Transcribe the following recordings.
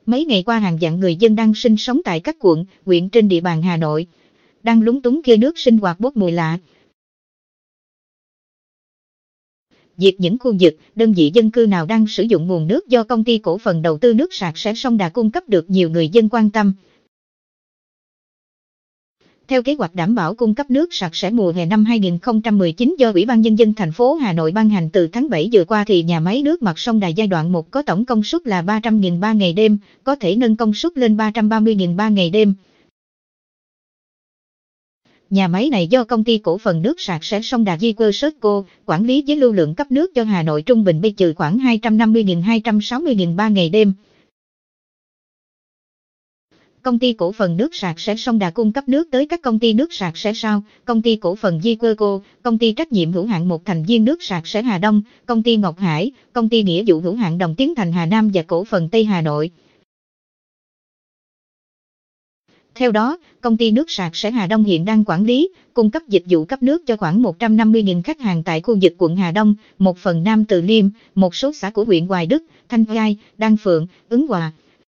Mấy ngày qua hàng vạn người dân đang sinh sống tại các quận, huyện trên địa bàn Hà Nội đang lúng túng khi nước sinh hoạt bốc mùi lạ. Việc những khu vực, đơn vị dân cư nào đang sử dụng nguồn nước do Công ty Cổ phần Đầu tư nước sạch sẽ Sông Đà cung cấp được nhiều người dân quan tâm. Theo kế hoạch đảm bảo cung cấp nước sạch sẽ mùa hè năm 2019 do Ủy ban Nhân dân thành phố Hà Nội ban hành từ tháng 7 vừa qua thì nhà máy nước mặt sông Đà giai đoạn 1 có tổng công suất là 300.000 ba ngày đêm, có thể nâng công suất lên 330.000 ba ngày đêm. Nhà máy này do Công ty Cổ phần Nước sạch sẽ Sông Đà Viquersco quản lý với lưu lượng cấp nước cho Hà Nội trung bình bây trừ khoảng 250.000-260.000 ba ngày đêm. Công ty Cổ phần Nước sạch sẽ Sông Đà cung cấp nước tới các công ty nước sạch sẽ sau: Công ty Cổ phần Viquersco, Công ty trách nhiệm hữu hạn một thành viên nước sạch sẽ Hà Đông, Công ty Ngọc Hải, Công ty nghĩa vụ hữu hạn Đồng Tiến Thành Hà Nam và Cổ phần Tây Hà Nội. Theo đó, Công ty nước sạch sẽ Hà Đông hiện đang quản lý, cung cấp dịch vụ cấp nước cho khoảng 150.000 khách hàng tại khu vực quận Hà Đông, một phần Nam Từ Liêm, một số xã của huyện Hoài Đức, Thanh Oai, Đan Phượng, Ứng Hòa.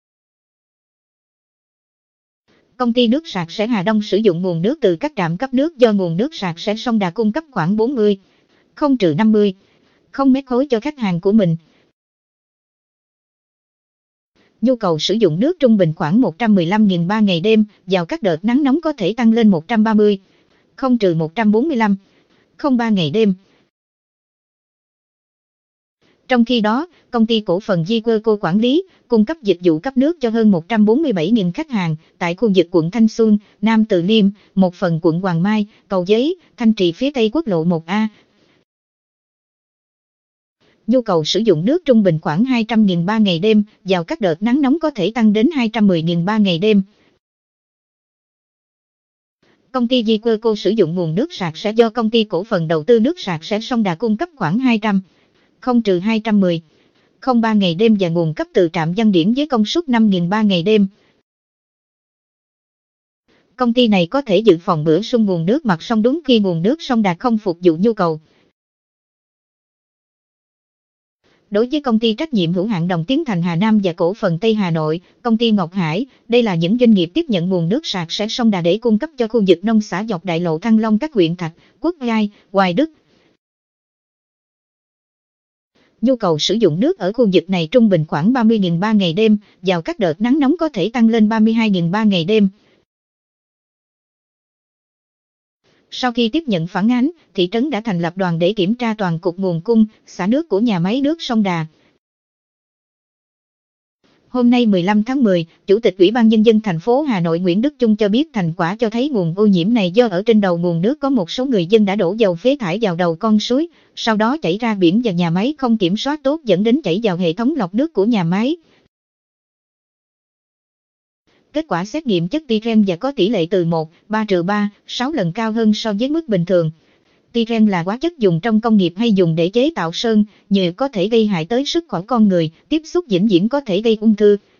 Công ty nước sạch sẽ Hà Đông sử dụng nguồn nước từ các trạm cấp nước do nguồn nước sạch sẽ Sông Đà cung cấp khoảng 40,0-50 mét khối cho khách hàng của mình. Nhu cầu sử dụng nước trung bình khoảng 115.000 ba ngày đêm, vào các đợt nắng nóng có thể tăng lên 145 ba ngày đêm. Trong khi đó, Công ty Cổ phần Viquersco quản lý, cung cấp dịch vụ cấp nước cho hơn 147.000 khách hàng tại khu vực quận Thanh Xuân, Nam Từ Liêm, một phần quận Hoàng Mai, Cầu Giấy, Thanh Trì phía Tây quốc lộ 1A. Nhu cầu sử dụng nước trung bình khoảng 200.000 ba ngày đêm, vào các đợt nắng nóng có thể tăng đến 210.000 ba ngày đêm. Công ty Viquersco sử dụng nguồn nước sạch sẽ do Công ty Cổ phần Đầu tư nước sạch sẽ Sông Đà cung cấp khoảng 210 ba ngày đêm và nguồn cấp từ trạm Văn Điển với công suất 5.000 ba ngày đêm. Công ty này có thể dự phòng bổ sung nguồn nước mặt sông đúng khi nguồn nước sông Đà không phục vụ nhu cầu. Đối với Công ty trách nhiệm hữu hạn Đồng Tiến Thành Hà Nam và Cổ phần Tây Hà Nội, Công ty Ngọc Hải, đây là những doanh nghiệp tiếp nhận nguồn nước sạch sẽ Sông Đà để cung cấp cho khu vực nông xã dọc đại lộ Thăng Long các huyện Thạch, Quốc Oai, Hoài Đức. Nhu cầu sử dụng nước ở khu vực này trung bình khoảng 30.000 ba ngày đêm, vào các đợt nắng nóng có thể tăng lên 32.000 ba ngày đêm. Sau khi tiếp nhận phản ánh, thị trấn đã thành lập đoàn để kiểm tra toàn cục nguồn cung, xả nước của nhà máy nước sông Đà. Hôm nay 15 tháng 10, Chủ tịch Ủy ban Nhân dân thành phố Hà Nội Nguyễn Đức Chung cho biết thành quả cho thấy nguồn ô nhiễm này do ở trên đầu nguồn nước có một số người dân đã đổ dầu phế thải vào đầu con suối, sau đó chảy ra biển và nhà máy không kiểm soát tốt dẫn đến chảy vào hệ thống lọc nước của nhà máy. Kết quả xét nghiệm chất tyren và có tỷ lệ từ 1,3/3, 6 lần cao hơn so với mức bình thường. Tyren là hóa chất dùng trong công nghiệp hay dùng để chế tạo sơn, nhựa có thể gây hại tới sức khỏe con người, tiếp xúc vĩnh viễn có thể gây ung thư.